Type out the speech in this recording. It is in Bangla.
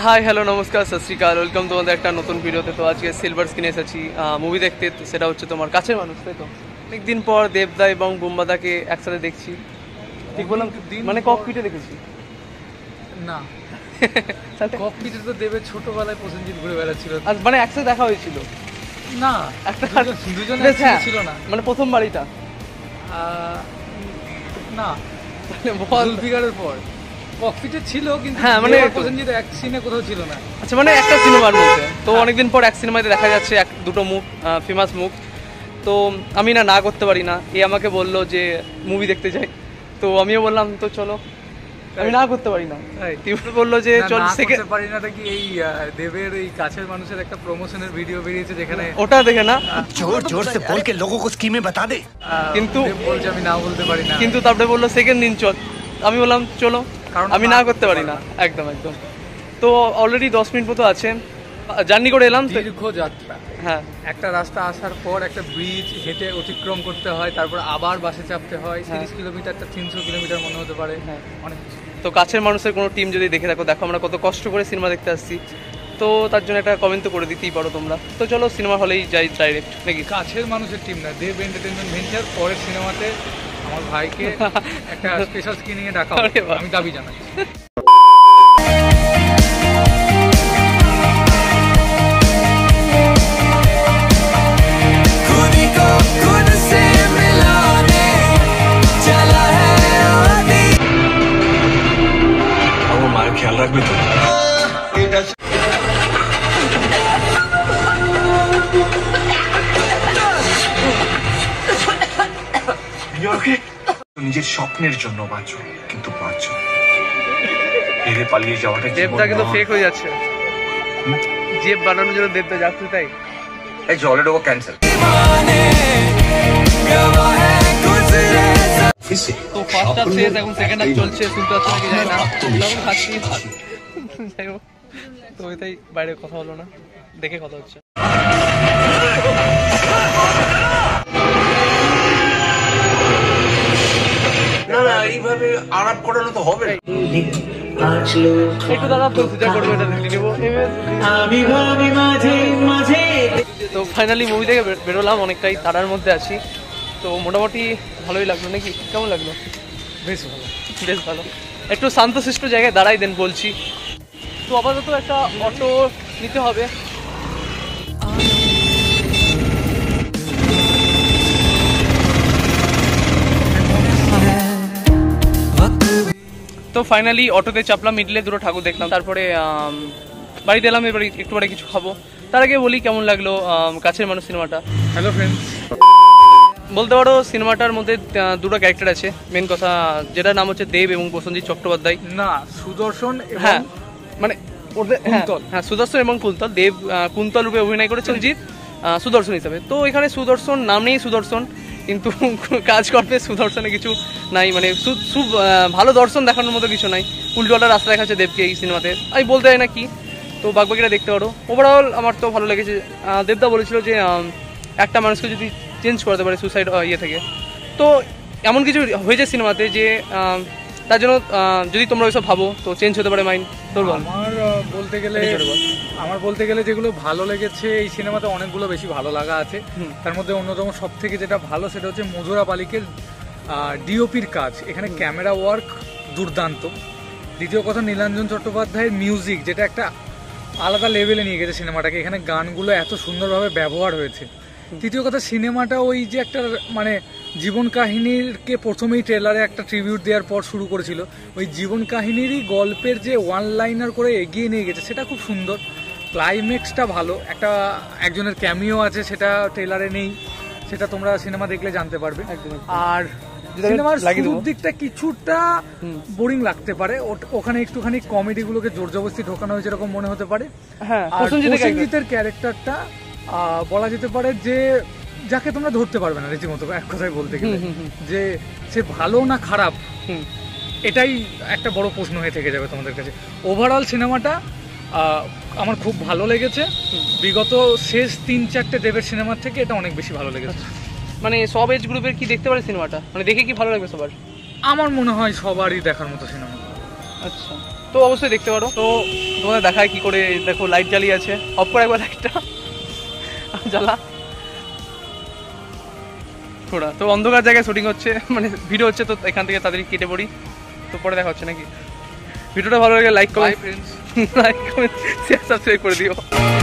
হাই হ্যালো নমস্কার সত শ্রী আকাল ওয়েলকাম তোমাদের একটা নতুন ভিডিওতে। তো আজকে সিলভার স্ক্রিনে এসেছি মুভি দেখতে। তো সেটা হচ্ছে তোমার কাছের মানুষ, তাই তো? অনেকদিন পর দেবদা এবং বুম্বাদাকে একসাথে দেখছি। ঠিক বললাম? মানে ককপিটে দেখেছি না, ককপিটে তো দেবের ছোটবেলায় প্রসেনজিৎ ঘুরে বেড়াচ্ছিল, আর মানে একসাথে দেখা হয়েছিল না? একটা দুজনে ছিল না, মানে প্রথম বাড়িটা না, জুলফিকারের পর ককপিটে ছিল, কিন্তু হ্যাঁ মানে প্রসেনজিৎ এক সিনে কোথাও ছিল না। আচ্ছা, মানে একটা সিনেমার মধ্যে। তো অনেকদিন পর এক সিনেমাতে দেখা যাচ্ছে দুটো মুখ, ফেমাস মুখ। তো আমি না করতে পারি না। এ আমাকে বললো যে মুভি দেখতে যাই, তো আমিও বললাম তো চলো। আমি না করতে পারি না। বললো যে চল করতে পারি না কি? এই দেবের এই কাছের মানুষের একটা প্রমোশনের ভিডিও বেরিয়েছে, যেখানে ওটা দেখে না জোর জোর সে বল কে লোগোं को স্কিমে बता दे। কিন্তু বলছে আমি না বলতে পারি না, কিন্তু তারপরে বললো সেকেন্ড দিন চল। আমি বললাম চলো, আমি না করতে পারি না। একদম একদম। তো অলরেডি 10 মিনিট মতো আছে, জার্নি করে এলাম। দীর্ঘ যাত্রা। হ্যাঁ, একটা রাস্তা আসার পর একটা ব্রিজ হেঁটে অতিক্রম করতে হয়, তারপর আবার বাসে চাপতে হয়। 30 কিলোমিটারটা 300 কিলোমিটার মনে হতে পারে। হ্যাঁ, অনেক। তো কাছের মানুষের কোনো টিম যদি দেখে থাকো, দেখো আমরা কত কষ্ট করে সিনেমা দেখতে আসছি। তো তার জন্য একটা কমেন্ট তো করে দিতেই পারো তোমরা। তো চলো সিনেমা হলেই যাই ডাইরেক্ট নাকি? কাছের মানুষের টিম না, দেব এন্টারটেনমেন্ট ভেঞ্চার পরের সিনেমাতে আমার ভাইকে একটা স্পেশাল স্ক্রিনিং এ ডাকা হবে, আমি দাবি জানাচ্ছি। খেয়াল রাখবে তো। নিজের স্বপ্নের জন্য বাঁচো, কিন্তু বাঁচো। এরে পালিয়ে যাওয়াটা দেবদা কিন্তু ফেক হয়ে যাচ্ছে। জেব বানানোর জন্য দেবদা যাচ্ছে, তাই এই যে অলরেডি ও ক্যান্সেল। তো ফার্স্ট হাফ শেষ, এখন সেকেন্ড হাফ চলছে। শুনতে পাচ্ছ নাকি জানি না, লবণ খাচ্ছি। যাই হোক, তো এটাই, বাইরে কথা হলো না, দেখে কথা হচ্ছে। না না, এইভাবে আরাপ করানো তো হবে না। একটু দাদা প্রসিজার করবো, এটা দেখে নেবো। তো ফাইনালি মুভি থেকে বেরোলাম, অনেকটাই তারার মধ্যে আছি। তো মোটামুটি ভালোই লাগলো নাকি? কেমন লাগলো? বেশ ভালো, বেশ ভালো। একটু শান্তশিষ্ট জায়গায় দাঁড়াই দেন বলছি। তো আপাতত একটা অটো নিতে হবে। তো ফাইনালি অটোতে চাপলাম, মিডলে দুটো ঠাকুর দেখলাম, তারপরে বাড়িতে এলাম। এবার একটু পরে কিছু খাবো। তার আগে বলি কেমন লাগলো কাছের মানুষ সিনেমাটা। হ্যালো ফ্রেন্ডস, বলতে পারো সিনেমাটার মধ্যে দুটো ক্যারেক্টার আছে। মেন কথা যেটার নাম হচ্ছে দেব এবং প্রসেনজিৎ চট্টোপাধ্যায়। না, সুদর্শন। হ্যাঁ, মানে ওদের হ্যাঁ সুদর্শন এবং কুন্তল। দেব কুন্তল রূপে অভিনয় করেছেন জিৎ সুদর্শন হিসাবে। তো এখানে সুদর্শন নাম নেই সুদর্শন, কিন্তু কাজ করবে সুদর্শনে কিছু নাই। মানে ভালো দর্শন দেখানোর মতো কিছু নাই। উল্টোটা রাস্তা দেখাচ্ছে দেবকে এই সিনেমাতে, আমি বলতে চাই না কি। তো বাগবাকিটা দেখতে পারো। ওভারঅল আমার তো ভালো লেগেছে। দেবদা বলেছিল যে একটা মানুষকে যদি চেঞ্জ করাতে পারে সুসাইড ইয়ে থেকে, তো এমন কিছু হয়েছে সিনেমাতে যে তার জন্য যদি তোমরা ওইসব ভাবো তো চেঞ্জ হতে পারে মাইন্ড। তোর বল। আমার বলতে গেলে যেগুলো ভালো লেগেছে এই সিনেমাতে, অনেকগুলো বেশি ভালো লাগা আছে। তার মধ্যে অন্যতম সব থেকে যেটা ভালো সেটা হচ্ছে মধুরা পালিকের ডিওপির কাজ। এখানে ক্যামেরা ওয়ার্ক দুর্দান্ত। দ্বিতীয় কথা, নীলাঞ্জন চট্টোপাধ্যায়ের মিউজিক, যেটা একটা আলাদা লেভেলে নিয়ে গেছে সিনেমাটাকে। এখানে গানগুলো এত সুন্দরভাবে ব্যবহার হয়েছে। তৃতীয় কথা, সিনেমাটা ওই যে একটা মানে জীবন কাহিনীরকে প্রথমেই ট্রেলারে একটা ট্রিবিউট দেওয়ার পর শুরু করেছিল, ওই জীবন কাহিনীরই গল্পের যে ওয়ান লাইনার করে এগিয়ে নিয়ে গেছে, সেটা খুব সুন্দর। ক্লাইম্যাক্সটা ভালো, একজনের ক্যামিও আছে, সেটা ট্রেলারে নেই, সেটা তোমরা সিনেমা দেখলে জানতে পারবে। আর সিনেমার শুরুর দিকটা কিছুটা বোরিং লাগতে পারে, ওখানে একটুখানি কমেডি গুলোকে জোর জবরদস্তি ঢোকানো হয়েছে এরকম মনে হতে পারে। হ্যাঁ, প্রসেনজিতের ক্যারেক্টারটা বলা যেতে পারে যে যাকে তোমরা ধরতে পারবে না রীতিমতো, এক কথায় বলতে গেলে, যে সে ভালো না খারাপ, এটাই একটা বড় প্রশ্ন হয়ে থেকে যাবে তোমাদের কাছে। ওভারঅল সিনেমাটা আমার খুব ভালো লেগেছে। বিগত শেষ 3-4টে দেবের সিনেমার থেকে এটা অনেক বেশি ভালো লেগেছে। মানে সব এজ গ্রুপের কি দেখতে পারে সিনেমাটা? মানে দেখে কি ভালো লাগবে সবার? আমার মনে হয় সবারই দেখার মতো সিনেমা। আচ্ছা, তো অবশ্যই দেখতে পারো। তো তোমাদের দেখায় কি করে, দেখো লাইট জ্বালিয়ে আছে, অফ করে একবার লাইটটা জ্বালা থোড়া। তো অন্ধকার জায়গায় শুটিং হচ্ছে, মানে ভিডিও হচ্ছে, তো এখান থেকে তাড়াতাড়ি কেটে পড়ি। তো পরে দেখা হচ্ছে নাকি। ভিডিওটা ভালো লাগে like comment, like comment share subscribe করে দিও।